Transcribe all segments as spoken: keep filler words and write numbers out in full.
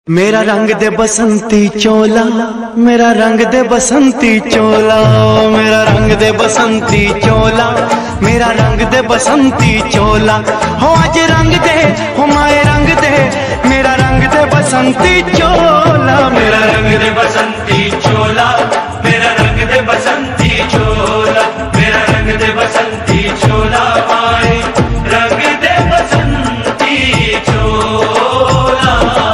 मेरा रंग दे बसंती चोला, मेरा रंग दे बसंती चोला, मेरा रंग दे बसंती चोला, मेरा रंग दे बसंती चोला। हो आज रंग दे, हो माए रंग दे, मेरा रंग दे बसंती चोला, मेरा रंग दे बसंती चोला, मेरा रंग दे बसंती चोला, मेरा रंग दे बसंती चोला, माए रंग दे बसंती चोला।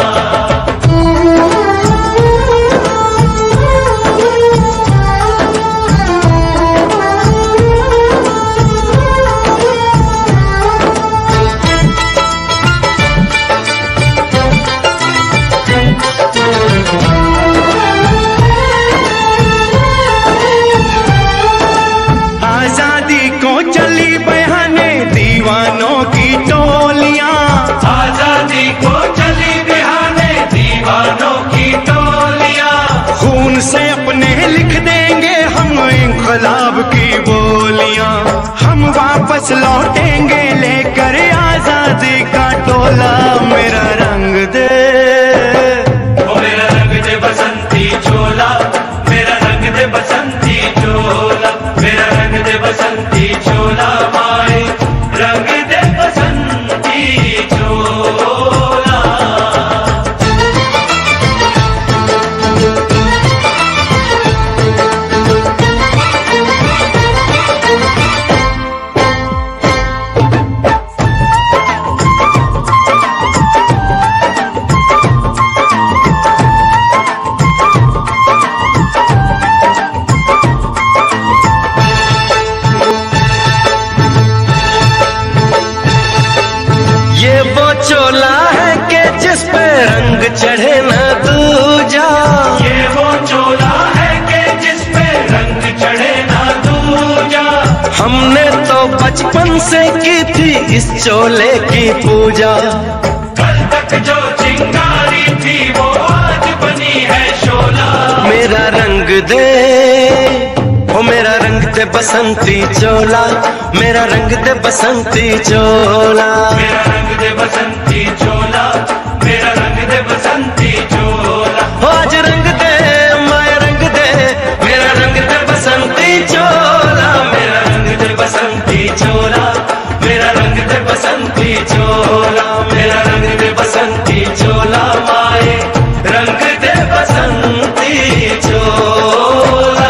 आजादी को चली बहाने दीवानों की टोलियां, आजादी को चली बहाने दीवानों की टोलियां। खून से अपने लिख देंगे हम इंकलाब की बोलियां, हम वापस लौटेंगे लेकर आजादी का टोला। मेरा रंग दे, ओ मेरा रंग दे बसंती चोला, मेरा रंग दे बसंती चोला, मेरा रंग दे बसंती चोला, माए रंग दे बसंती चोला। ये वो चोला है कि जिस पे रंग चढ़े न दूजा, ये वो चोला है कि जिस पे रंग चढ़े न दूजा। हमने तो बचपन से की थी इस चोले की पूजा, कल तक जो चिंगारी थी वो आज बनी है शोला। मेरा रंग दे, ओ मेरा रंग दे बसंती चोला, मेरा रंग दे बसंती चोला, मेरा रंग दे बसंती चोला, मेरा रंग दे बसंती चोला। आज रंग दे माया रंग दे, मेरा रंग दे बसंती चोला, मेरा रंग दे बसंती चोला, मेरा रंग दे बसंती चोला, मेरा रंग दे बसंती चोला, माए रंग दे बसंती चोला।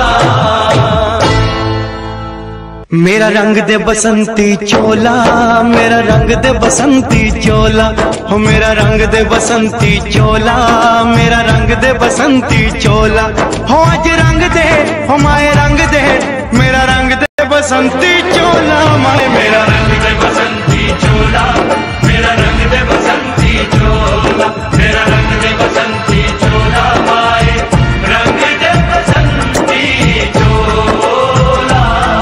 मेरा रंग दे बसंती चोला, मेरा रंग दे बसंती चोला, हो मेरा रंग दे बसंती चोला, मेरा रंग दे बसंती चोला। हो आज रंग दे, हो माए रंग दे, मेरा रंग दे बसंती चोला, माए मेरा रंग दे बसंती चोला, मेरा रंग दे बसंती चोला, मेरा रंग दे बसंती चोला, माए रंग दे बसंती चोला।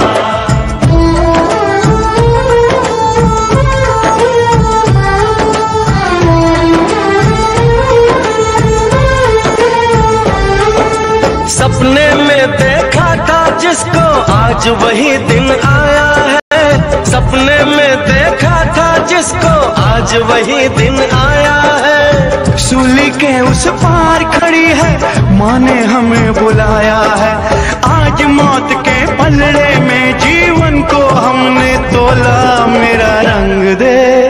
सपने में देखा था जिसको आज वही दिन आया है, सपने में देखा था जिसको आज वही दिन आया है। सूली के उस पार खड़ी है, माँ ने हमें बुलाया है। आज मौत के पलड़े में जीवन को हमने तोला। मेरा रंग दे,